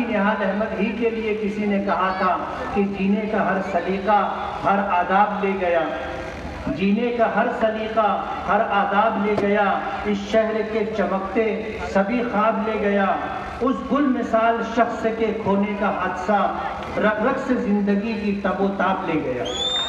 साथी निहाल अहमद ही के लिए किसी ने कहा था कि जीने का हर सलीका हर आदाब ले गया, जीने का हर सलीका हर आदाब ले गया, इस शहर के चमकते सभी ख्वाब ले गया, उस गुल मिसाल शख्स के खोने का हादसा रग रग से जिंदगी की तबोताब ले गया।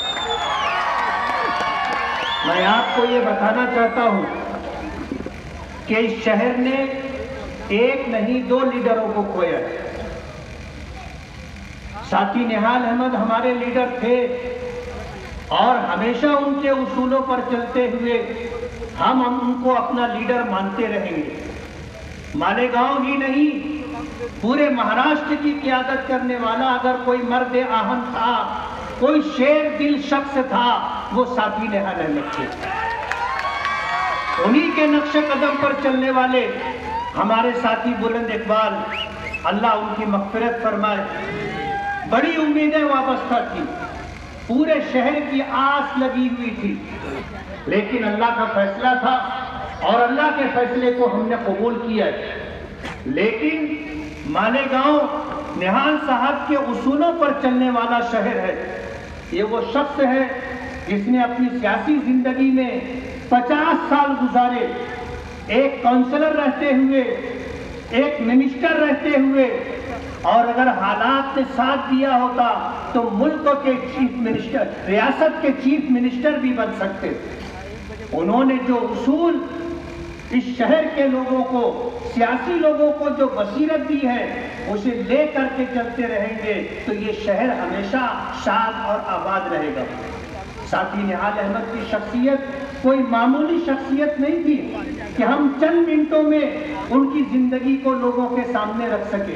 मैं आपको ये बताना चाहता हूँ कि इस शहर ने एक नहीं 2 लीडरों को खोया। साथी निहाल अहमद हमारे लीडर थे और हमेशा उनके उसूलों पर चलते हुए हम उनको अपना लीडर मानते रहेंगे। मालेगांव ही नहीं, पूरे महाराष्ट्र की क़यादत करने वाला अगर कोई मर्द आहन था, कोई शेर दिल शख्स था, वो साथी निहाल अहमद थे। उन्हीं के नक्शे कदम पर चलने वाले हमारे साथी बुलंद इकबाल, अल्लाह उनकी मग़फ़िरत फरमाए, बड़ी उम्मीदें वाबस्ता थी, पूरे शहर की आस लगी हुई थी, लेकिन अल्लाह का फैसला था और अल्लाह के फैसले को हमने कबूल किया। लेकिन मालेगांव निहाल साहब के उसूलों पर चलने वाला शहर है। ये वो शख्स है जिसने अपनी सियासी जिंदगी में 50 साल गुजारे, एक काउंसलर रहते हुए, एक मिनिस्टर रहते हुए, और अगर हालात ने साथ दिया होता तो मुल्क के चीफ मिनिस्टर, रियासत के चीफ मिनिस्टर भी बन सकते। उन्होंने जो उसूल इस शहर के लोगों को, सियासी लोगों को जो बसीरत दी है, उसे ले करके चलते रहेंगे तो ये शहर हमेशा शाद और आबाद रहेगा। साथी निहाल अहमद की शख्सियत कोई मामूली शख्सियत नहीं थी कि हम चंद मिनटों में उनकी जिंदगी को लोगों के सामने रख सके।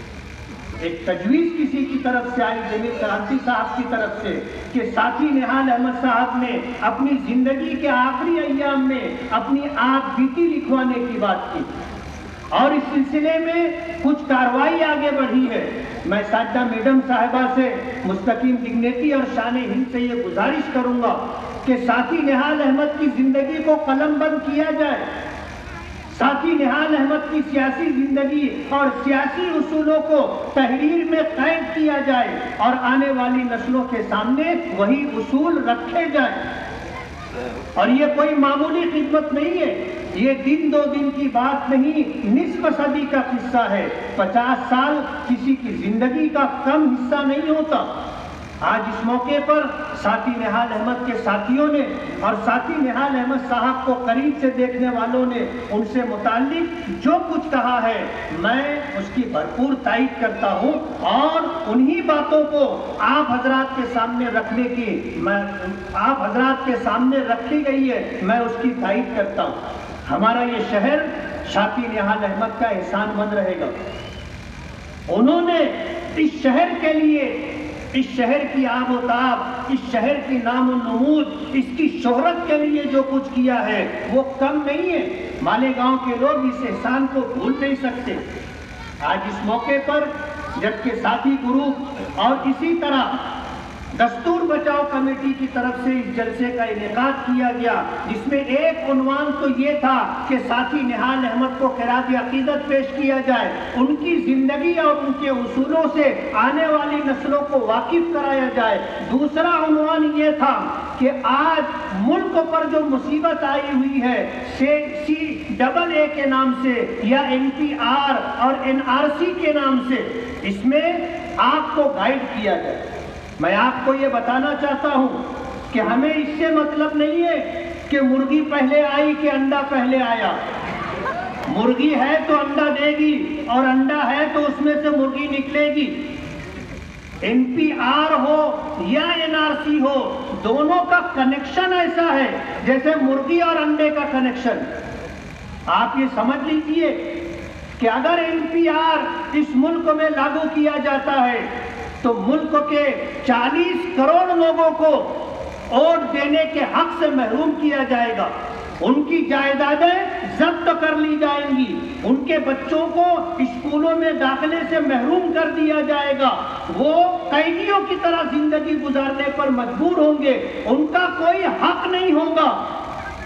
एक तजवीज़ किसी की तरफ से आई, जमीर क्रांति साहब की तरफ से, कि साथी निहाल अहमद साहब ने अपनी जिंदगी के आखिरी अय्याम में अपनी आग बीती लिखवाने की बात की और इस सिलसिले में कुछ कार्रवाई आगे बढ़ी है। मैं साजिदा मैडम साहिबा से मुस्तकीम डिग्निटी और शान हिंद से ये गुजारिश करूंगा कि साथी निहाल अहमद की जिंदगी को कलमबंद किया जाए, साथी निहाल अहमद की सियासी जिंदगी और सियासी उसूलों को तहरीर में कैद किया जाए और आने वाली नस्लों के सामने वही उसूल रखे जाए। और ये कोई मामूली खिदमत नहीं है, ये दिन 2 दिन की बात नहीं, निस्फ सदी का किस्सा है। 50 साल किसी की जिंदगी का कम हिस्सा नहीं होता। आज इस मौके पर साथी निहाल अहमद के साथियों ने और साथी निहाल अहमद साहब को करीब से देखने वालों ने उनसे मुताल्लिक जो कुछ कहा है, मैं उसकी भरपूर तायीद करता हूं और उन्हीं बातों को आप हजरात के सामने रखने की, आप हजरात के सामने रखी गई है, मैं उसकी तायीद करता हूं। हमारा ये शहर साथी निहाल अहमद का एहसानमंद रहेगा। उन्होंने इस शहर के लिए, इस शहर की आबोताब, इस शहर की नामो-नमूद, इसकी शोहरत के लिए जो कुछ किया है वो कम नहीं है। मालेगांव के लोग इस एहसान को भूल नहीं सकते। आज इस मौके पर जबकि साथी ग्रुप और इसी तरह दस्तूर बचाओ कमेटी की तरफ से इस जलसे का इनेकाद किया गया, जिसमें एक उन्वान तो ये था कि साथी निहाल अहमद को खिराज अकीदत पेश किया जाए, उनकी जिंदगी और उनके उसूलों से आने वाली नस्लों को वाकिफ कराया जाए। दूसरा उन्वान ये था कि आज मुल्क पर जो मुसीबत आई हुई है CAA के नाम से या NPR और NRC के नाम से, इसमें आपको गाइड किया जाए। मैं आपको ये बताना चाहता हूं कि हमें इससे मतलब नहीं है कि मुर्गी पहले आई कि अंडा पहले आया। मुर्गी है तो अंडा देगी और अंडा है तो उसमें से मुर्गी निकलेगी। NPR हो या NRC हो, दोनों का कनेक्शन ऐसा है जैसे मुर्गी और अंडे का कनेक्शन। आप ये समझ लीजिए कि अगर NPR इस मुल्क में लागू किया जाता है तो मुल्क के 40 करोड़ लोगों को वोट देने के हक से महरूम किया जाएगा। उनकी जायदादें जब्त कर ली जाएंगी, उनके बच्चों को स्कूलों में दाखिले से महरूम कर दिया जाएगा, वो कैदियों की तरह जिंदगी गुजारने पर मजबूर होंगे, उनका कोई हक नहीं होगा।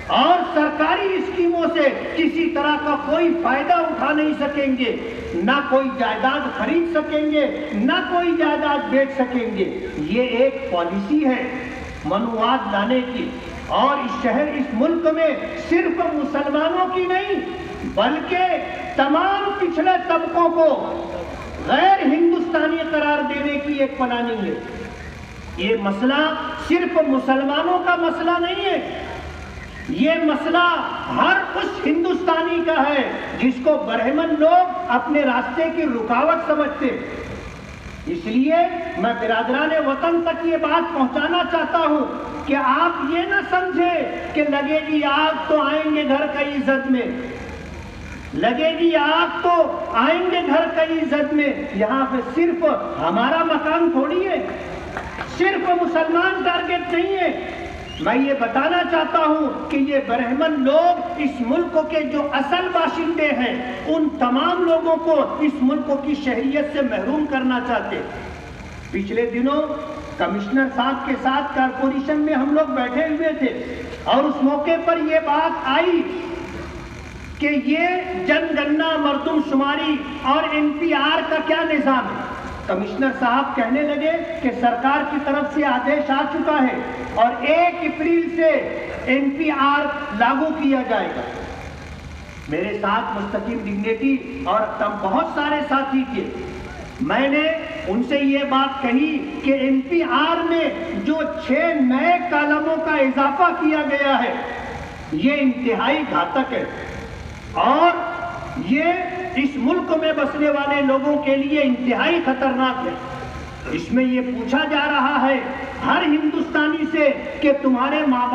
और सरकारी स्कीमों से किसी तरह का कोई फायदा उठा नहीं सकेंगे, ना कोई जायदाद खरीद सकेंगे, ना कोई जायदाद बेच सकेंगे। ये एक पॉलिसी है मनुवाद लाने की, और इस शहर, इस मुल्क में सिर्फ मुसलमानों की नहीं बल्कि तमाम पिछड़े तबकों को गैर हिंदुस्तानी करार देने की एक प्लानिंग है। ये मसला सिर्फ मुसलमानों का मसला नहीं है, ये मसला हर उस हिंदुस्तानी का है जिसको बरहमन लोग अपने रास्ते की रुकावट समझते। इसलिए मैं बिरादराने वतन तक ये बात पहुंचाना चाहता हूं कि आप ये ना समझे कि लगेगी आग तो आएंगे घर कई इज्जत में, लगेगी आग तो आएंगे घर कई इज्जत में। यहाँ पे सिर्फ हमारा मकान थोड़ी है, सिर्फ मुसलमान टारगेट नहीं है। मैं ये बताना चाहता हूं कि ये बरहमन लोग इस मुल्क के जो असल बाशिंदे हैं उन तमाम लोगों को इस मुल्क की शहरियत से महरूम करना चाहते। पिछले दिनों कमिश्नर साहब के साथ कारपोरेशन में हम लोग बैठे हुए थे और उस मौके पर यह बात आई कि ये जनगणना, मर्दमशुमारी और एनपीआर का क्या निजाम है। कमिश्नर साहब कहने लगे कि सरकार की तरफ से आदेश आ चुका है और 1 अप्रैल से एनपीआर लागू किया जाएगा। मेरे साथ मुस्तकीम डिग्नेटी और बहुत सारे साथी थे। मैंने उनसे ये बात कही कि एनपीआर में जो 6 नए कालमों का इजाफा किया गया है ये इंतहाई घातक है और ये इस मुल्क में बसने वाले लोगों के लिए इंतहाई खतरनाक है। इसमें ये पूछा जा रहा है हर हिंदुस्तानी से कि तुम्हारे माँ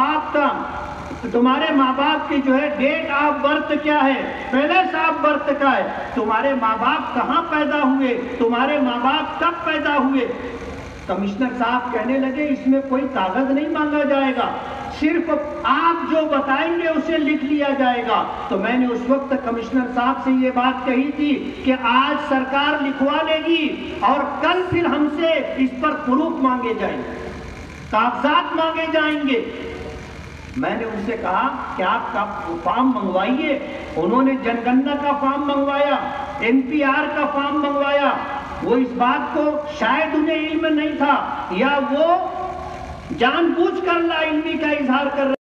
बाप की जो है डेट ऑफ बर्थ क्या है, प्लेस ऑफ बर्थ का है, तुम्हारे माँ बाप कहाँ पैदा हुए, तुम्हारे माँ बाप कब पैदा हुए। कमिश्नर साहब कहने लगे इसमें कोई कागज नहीं मांगा जाएगा, सिर्फ आप जो बताएंगे उसे लिख लिया जाएगा। तो मैंने उस वक्त कमिश्नर साहब से ये बात कही थी कि आज सरकार लिखवा लेगी और कल फिर हमसे इस पर प्रूफ मांगे जाएंगे, कागजात मांगे जाएंगे। मैंने उनसे कहा कि आप फॉर्म मंगवाइए। उन्होंने जनगणना का फॉर्म मंगवाया, एनपीआर का फॉर्म मंगवाया। वो इस बात को शायद उन्हें इल्म नहीं था या वो जानबूझकर लाइल्मी का इजहार कर रहे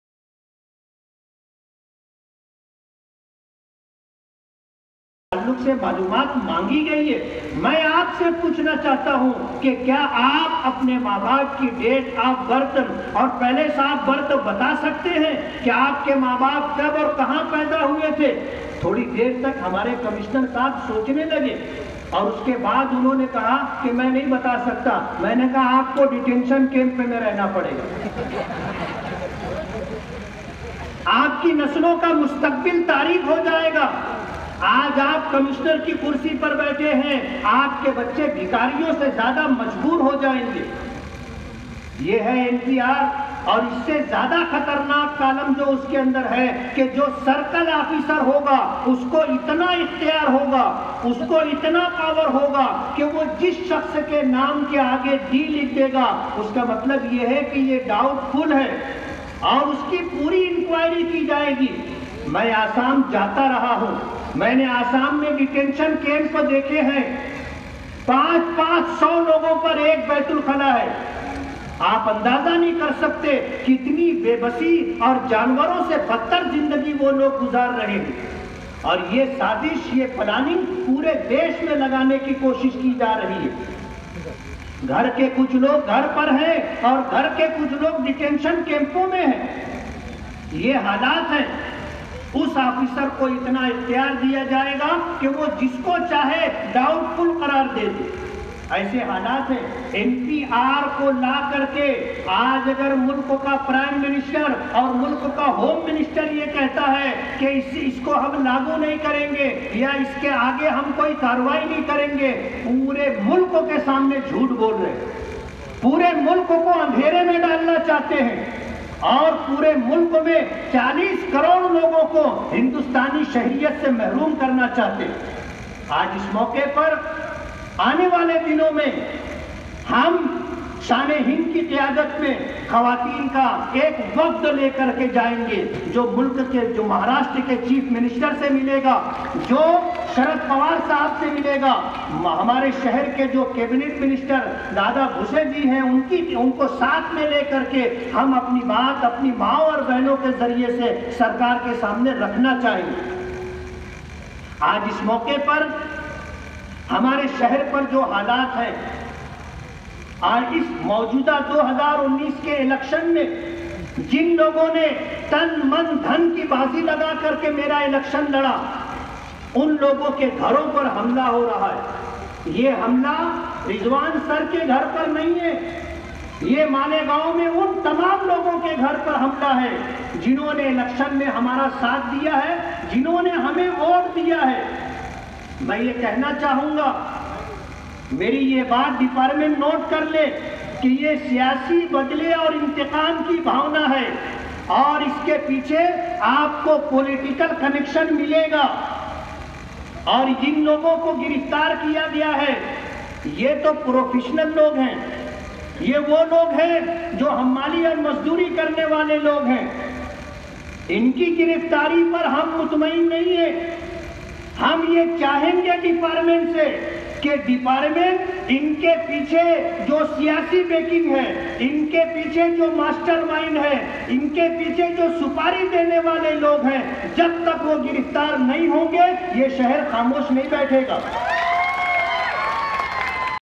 से मालूमात मांगी गई है। मैं आपसे पूछना चाहता हूं कि क्या आप अपने माँ बाप की डेट ऑफ बर्थ और प्लेस ऑफ बर्थ बता सकते हैं कि आपके माँ बाप कब और कहां पैदा हुए थे। थोड़ी देर तक हमारे कमिश्नर साहब सोचने लगे और उसके बाद उन्होंने कहा कि मैं नहीं बता सकता। मैंने कहा आपको डिटेंशन कैंप में रहना पड़ेगा, आपकी नस्लों का मुस्तकबिल तारीख हो जाएगा। आज आप कमिश्नर की कुर्सी पर बैठे हैं, आपके बच्चे भिखारियों से ज्यादा मजबूर हो जाएंगे। ये है एनपीआर और इससे ज्यादा खतरनाक कालम जो उसके अंदर है कि जो सर्कल ऑफिसर होगा उसको इतना इख्तियार होगा, उसको इतना पावर होगा कि वो जिस शख्स के नाम के आगे डी लिख देगा उसका मतलब ये है कि ये डाउटफुल है और उसकी पूरी इंक्वायरी की जाएगी। मैं आसाम जाता रहा हूं, मैंने आसाम में डिटेंशन कैंप देखे हैं। 500 लोगों पर एक बैतुल खला है। आप अंदाजा नहीं कर सकते कितनी बेबसी और जानवरों से बदतर जिंदगी वो लोग गुजार रहे हैं। और ये साजिश, ये प्लानिंग पूरे देश में लगाने की कोशिश की जा रही है। घर के कुछ लोग घर पर हैं और घर के कुछ लोग डिटेंशन कैंपों में हैं। ये हालात हैं। उस ऑफिसर को इतना इख्तियार दिया जाएगा कि वो जिसको चाहे डाउटफुल करार दे दे। ऐसे हालात हैं। एनपीआर को ला करके आज अगर मुल्क का प्राइम मिनिस्टर और मुल्क का होम मिनिस्टर ये कहता है कि इसको हम लागू नहीं करेंगे या इसके आगे हम कोई कार्रवाई नहीं करेंगे, पूरे मुल्क के सामने झूठ बोल रहे हैं। पूरे मुल्क को अंधेरे में डालना चाहते हैं और पूरे मुल्क में 40 करोड़ लोगों को हिंदुस्तानी शहरियत से महरूम करना चाहते हैं। आज इस मौके पर आने वाले दिनों में हम शान हिंद की क़यादत में खवातीन का एक वफ्द लेकर के जाएंगे, जो मुल्क के, जो महाराष्ट्र के चीफ मिनिस्टर से मिलेगा, जो शरद पवार साहब से मिलेगा, हमारे शहर के जो कैबिनेट मिनिस्टर दादा भुसे जी हैं उनको साथ में लेकर के हम अपनी बात अपनी माँ और बहनों के जरिए से सरकार के सामने रखना चाहेंगे। आज इस मौके पर हमारे शहर पर जो हालात हैं, आज इस मौजूदा 2019 के इलेक्शन में जिन लोगों ने तन मन धन की बाजी लगा करके मेरा इलेक्शन लड़ा, उन लोगों के घरों पर हमला हो रहा है। ये हमला रिजवान सर के घर पर नहीं है, ये मालेगांव में उन तमाम लोगों के घर पर हमला है जिन्होंने इलेक्शन में हमारा साथ दिया है, जिन्होंने हमें वोट दिया है। मैं ये कहना चाहूंगा, मेरी ये बात डिपार्टमेंट नोट कर ले कि ये सियासी बदले और इंतकाम की भावना है और इसके पीछे आपको पॉलिटिकल कनेक्शन मिलेगा। और जिन लोगों को गिरफ्तार किया गया है ये तो प्रोफेशनल लोग हैं, ये वो लोग हैं जो हमाली और मजदूरी करने वाले लोग हैं। इनकी गिरफ्तारी पर हम मुतमईन नहीं है। हम ये चाहेंगे डिपार्टमेंट से कि डिपार्टमेंट इनके पीछे जो सियासी बैकिंग है, इनके पीछे जो मास्टरमाइंड है, इनके पीछे जो सुपारी देने वाले लोग हैं, जब तक वो गिरफ्तार नहीं होंगे ये शहर खामोश नहीं बैठेगा।